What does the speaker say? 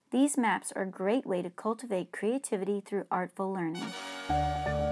These maps are a great way to cultivate creativity through artful learning.